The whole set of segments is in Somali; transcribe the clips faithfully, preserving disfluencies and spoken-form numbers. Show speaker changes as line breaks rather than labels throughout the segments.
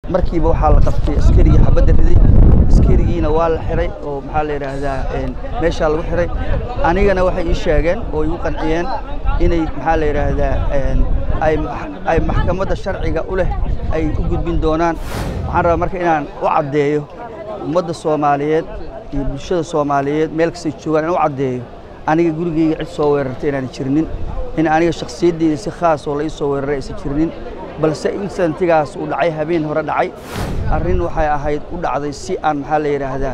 markiiba waxaa la qabtay askarigii xabadda riday askarigiina waa la xiray oo maxaa la yiraahdaa meesha lagu xiray anigana waxay ii sheegeen oo igu qanciyeen inay maxaa la yiraahdaa ay ay maxkamadda sharciga u leh ay u gudbin doonaan waxaan rabaa marka inaan u cadeeyo ummadda Soomaaliyeed iyo bulshada Soomaaliyeed meel kasta joogaan inaan u cadeeyo aniga gurigeyga cid soo weerartay inaan jirnin in aniga shakhsiyadeeda si khaas oo la ii soo weeraray aysan jirnin balse insantigaas uu dhacay habeen hore dhacay arrin waxay ahayd u dhacday si aan maxaa la yiraahdaa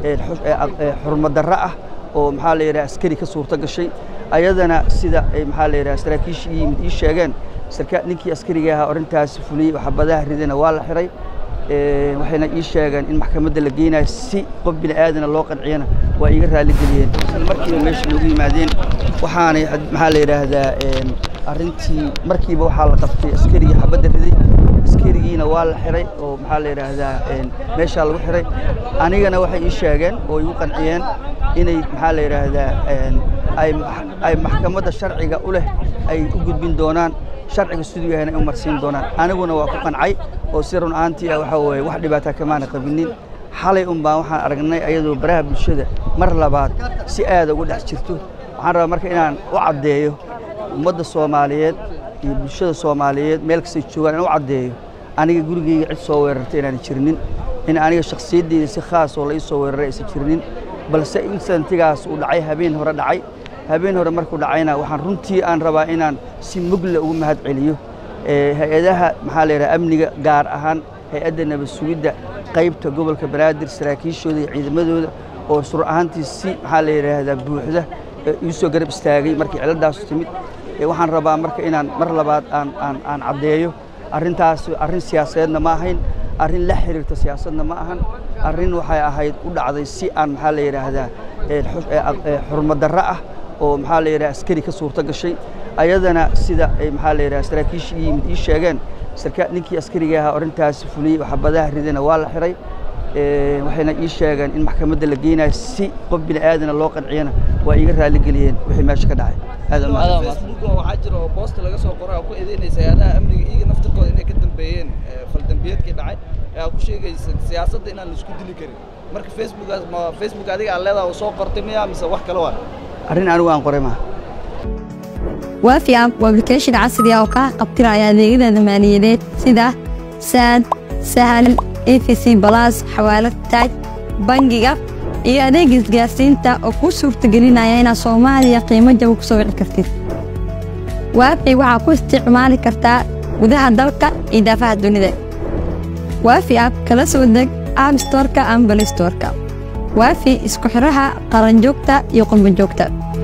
xurmad darro ah oo maxaa la yiraahdaa askari ka suurta gashay ayadana sida ay maxaa la yiraahdaa saraakiishii yimid ii sheegeen sarka ninkii askariga ahaa arintaas fuliyay waxa badaha ridina waa la xiray ee waxayna ii sheegeen in maxkamadda la geenayo si qof bini aadana loo qanciyana waa iga raali galiyeen markii meesha lagu yimaadeen waxaanay maxaa la yiraahdaa arrintii markiiba waxaa la qabtay askarigii xabadda riday askarigiina waa la xiray oo maxaa la yiraahdaa meesha lagu xiray anigana waxay ii sheegeen oo igu qanciyeen inay maxaa la yiraahdaa ay ay maxkamadda sharciga u leh ay u gudbin doonaan sharciga sidoo yahay inay u marsiin doonaan aniguna waa ku qancay oo si run ahaantii waxa weeye wax dhibaato kama qabinin xalay un baan waxaan aragnay ayadoo baraha bulshada mar labaad si aad ugu dhex jirto waxaan rabaa marka inaan u cadeeyo ummadda Soomaaliyeed iyo bulshada Soomaaliyeed meel kasta joogaan inaan u cadeeyo aniga gurigeyga cid soo weerartay inaan jirnin in aniga shakhsiyadeeda si khaas oo la ii soo weeraray aysan jirnin balse insantigaas uu dhacay habeen hore dhacay habeen hore markuu dhacayna waxaan runtii aan rabaa inaan si mugla ugu mahad celiyo ee hay'adaha maxaa la yiraahdaa amniga gaar ahaan hay'adda nabad sugidda qaybta gobolka Banaadir saraakiishooda iyo ciidamadooda oo sur ahaantii si maxaa la yiraahdaa buuxda ii soo garab istaagay markii ciladaas timid waxaan rabaa marka inaan mar labaad aan aan aan cadeeyo arrintaas arrin siyaasadeedna ma ahayn arrin la xiriirta siyaasadna ma ahan arrin waxay ahayd u dhacday si aan maxaa la yiraahdaa xurmad darro ah oo maxaa la yiraahdaa askari ka suurta gashay ayadana sida ay maxaa la yiraahdaa saraakiishii yimid ii sheegeen sarka ninkii askariga ahaa arintaas fuliyay waxa badaha ridina waa la xiray ee waxayna ii sheegeen in maxkamadda la geenayo si qof bini aadana loo qanciyana waa iga raali galiyeen wixii meesha ka dhacay aad ma
Facebook waxa jira oo post laga soo qoray oo ku eedeynaysa hay'adaha amniga iyaga naftirkooda inay ka dambeeyeen fal dambiyeedkii dhacay ee ku sheegaysa siyaasadda inaan la isku dili karin marka Facebook ma Facebook adiga aan leedahay oo soo qortay miya mise wax kale waa
arrin anigu aan qoray ma
وافي اب وابلكيشن عصري او ka qabtiraya adeegyada maaliyadeed sida sad sahal E F C plus xawaalad taaj bangiga iyo adeeg isgaarsiinta oo ku suurtagelinaya inaad Soomaaliya qiimo jaban ku soo wici kartid waafi waxa ku isticmaali kartaa gudaha dalka iyo daafaha dunida waafi app kala soo deg App Store-ka ama Play Store-ka waafi isku xiraha qaran joogta iyo qumba joogta